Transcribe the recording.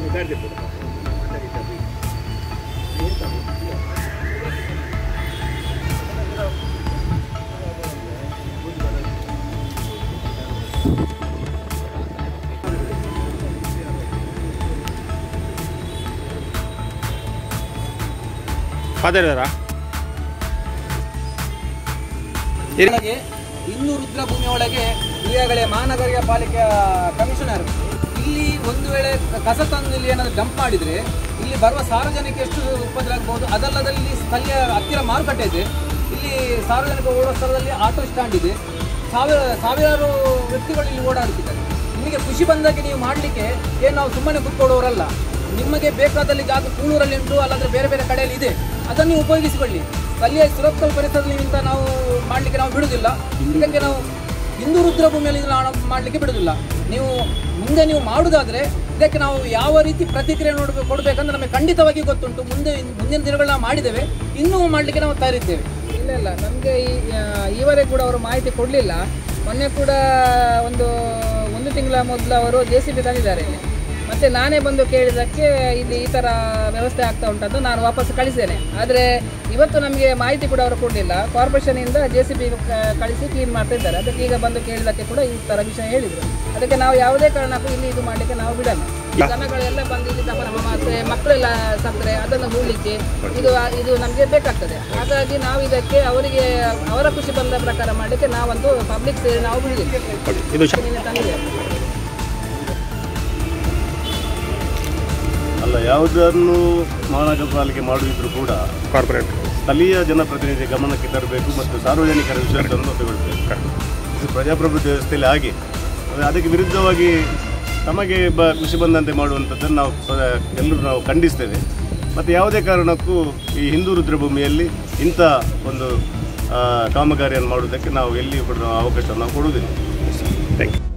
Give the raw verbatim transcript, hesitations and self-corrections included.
Father ಇನ್ನು ರುದ್ರಭೂಮಿ ಒಳಗೆ ಈಗಾಗಲೇ ಮಹಾನಗರ ಪಾಲಿಕೆ ಕಮಿಷನರ್ ಇಲ್ಲಿ ಒಂದು ವೇಳೆ ಕಸ ತಂದು ಇಲ್ಲಿ ಏನಾದರೂ ಡಂಪ್ ಮಾಡಿದರೆ ಇಲ್ಲಿ ಬರುವ ಸಾರ್ವಜನಿಕ ಎಷ್ಟು ಉಪದ್ರ ಆಗ್ಬೋದು. ಅದಲ್ಲದಲ್ಲಿ ಇಲ್ಲಿ ಸ್ಥಳೀಯ ಹತ್ತಿರ ಮಾರುಕಟ್ಟೆ ಇದೆ, ಇಲ್ಲಿ ಸಾರ್ವಜನಿಕ ಓಡೋ ಸ್ಥಳದಲ್ಲಿ ಆಟೋ ಸ್ಟ್ಯಾಂಡ್ ಇದೆ, ಸಾವಿರ ಸಾವಿರಾರು ವ್ಯಕ್ತಿಗಳು ಇಲ್ಲಿ ಓಡಾಡುತ್ತಿದ್ದಾರೆ. ನಿಮಗೆ ಖುಷಿ ಬಂದಾಗೆ ನೀವು ಮಾಡಲಿಕ್ಕೆ ಏನು ನಾವು ಸುಮ್ಮನೆ ಕೂತ್ಕೊಳ್ಳೋರಲ್ಲ. ನಿಮಗೆ ಬೇಕಾದಲ್ಲಿ ಜಾಗ ಕೂಳೂರಲ್ಲಿ ಉಂಟು, ಅಲ್ಲಾಂದರೆ ಬೇರೆ ಬೇರೆ ಕಡೆಯಲ್ಲಿ ಇದೆ, ಅದನ್ನು ನೀವು ಉಪಯೋಗಿಸಿಕೊಳ್ಳಿ. ಸ್ಥಳೀಯ ಸುರಕ್ಷಿತ ಪರಿಸರದಿಂದ ನಾವು ಮಾಡಲಿಕ್ಕೆ ನಾವು ಬಿಡುವುದಿಲ್ಲ. ಇದಕ್ಕೆ ನಾವು ಹಿಂದೂ ರುದ್ರಭೂಮಿಯಲ್ಲಿ ನಾವು ಮಾಡಲಿಕ್ಕೆ ಬಿಡುವುದಿಲ್ಲ. ನೀವು ಮುಂದೆ ನೀವು ಮಾಡುವುದಾದರೆ ಇದಕ್ಕೆ ನಾವು ಯಾವ ರೀತಿ ಪ್ರತಿಕ್ರಿಯೆ ನೋಡಬೇಕು ಕೊಡಬೇಕಂದ್ರೆ ನಮಗೆ ಖಂಡಿತವಾಗಿ ಗೊತ್ತುಂಟು. ಮುಂದೆ ಮುಂದಿನ ದಿನಗಳು ನಾವು ಮಾಡಿದ್ದೇವೆ, ಇನ್ನೂ ಮಾಡಲಿಕ್ಕೆ ನಾವು ತಯಾರಿದ್ದೇವೆ. ಇಲ್ಲ ಇಲ್ಲ ನಮಗೆ ಈ ಈವರೆಗೆ ಕೂಡ ಅವರು ಮಾಹಿತಿ ಕೊಡಲಿಲ್ಲ. ಮೊನ್ನೆ ಕೂಡ ಒಂದು ಒಂದು ತಿಂಗಳ ಮೊದಲು ಅವರು ಜೆ ಸಿ ಬಿ ತಂದಿದ್ದಾರೆ ಇಲ್ಲಿ. ಮತ್ತು ನಾನೇ ಬಂದು ಕೇಳಿದ್ದಕ್ಕೆ ಇಲ್ಲಿ ಈ ಥರ ವ್ಯವಸ್ಥೆ ಆಗ್ತಾ ಉಂಟಂತ ನಾನು ವಾಪಸ್ ಕಳಿಸ್ತೇನೆ. ಆದರೆ ಇವತ್ತು ನಮಗೆ ಮಾಹಿತಿ ಕೂಡ ಅವರು ಕೊಡಲಿಲ್ಲ. ಕಾರ್ಪೊರೇಷನಿಂದ ಜೆ ಸಿ ಬಿ ಕಳಿಸಿ ಕ್ಲೀನ್ ಮಾಡ್ತಾ ಇದ್ದಾರೆ. ಅದಕ್ಕೆ ಈಗ ಬಂದು ಕೇಳಿದ್ದಕ್ಕೆ ಕೂಡ ಈ ಥರ ವಿಷಯ ಹೇಳಿದರು. ಅದಕ್ಕೆ ನಾವು ಯಾವುದೇ ಕಾರಣಕ್ಕೂ ಇಲ್ಲಿ ಇದು ಮಾಡಲಿಕ್ಕೆ ನಾವು ಬಿಡಲ್ಲ. ಜನಗಳೆಲ್ಲ ಬಂದು ಇಲ್ಲಿ ದಫನ ಮತ್ತು ಮಕ್ಕಳೆಲ್ಲ ಸತ್ತರೆ ಅದನ್ನು ಹೂಡಲಿಕ್ಕೆ ಇದು ಇದು ನಮಗೆ ಬೇಕಾಗ್ತದೆ. ಹಾಗಾಗಿ ನಾವು ಇದಕ್ಕೆ ಅವರಿಗೆ ಅವರ ಖುಷಿ ಬಂದ ಪ್ರಕಾರ ಮಾಡಲಿಕ್ಕೆ ನಾವಂತೂ ಪಬ್ಲಿಕ್ ಸೇರಿ ನಾವು ಬಿಡಲಿಲ್ಲ ತಂದಿದ್ದೇವೆ. ಅಲ್ಲ, ಯಾವುದನ್ನು ಮಹಾನಗರ ಪಾಲಿಕೆ ಮಾಡುತ್ತಿದ್ದರೂ ಕೂಡ ಕಾರ್ಪೊರೇಟ್ ಸ್ಥಳೀಯ ಜನಪ್ರತಿನಿಧಿ ಗಮನಕ್ಕೆ ತರಬೇಕು ಮತ್ತು ಸಾರ್ವಜನಿಕರ ವಿಶ್ವಾಸವನ್ನು ತೆಗೆದುಕೊಳ್ಬೇಕು. ಇದು ಪ್ರಜಾಪ್ರಭುತ್ವ ವ್ಯವಸ್ಥೆಯಲ್ಲಿ ಹಾಗೆ ಅದಕ್ಕೆ ವಿರುದ್ಧವಾಗಿ ತಮಗೆ ಬ ಖುಷಿ ಬಂದಂತೆ ಮಾಡುವಂಥದ್ದನ್ನು ನಾವು ಎಲ್ಲರೂ ನಾವು ಖಂಡಿಸ್ತೇವೆ. ಮತ್ತು ಯಾವುದೇ ಕಾರಣಕ್ಕೂ ಈ ಹಿಂದೂ ರುದ್ರಭೂಮಿಯಲ್ಲಿ ಇಂಥ ಒಂದು ಕಾಮಗಾರಿಯನ್ನು ಮಾಡುವುದಕ್ಕೆ ನಾವು ಎಲ್ಲಿಯೂ ಕೂಡ ಅವಕಾಶವನ್ನು ನಾವು ಕೊಡುವುದಿಲ್ಲ. Thank you.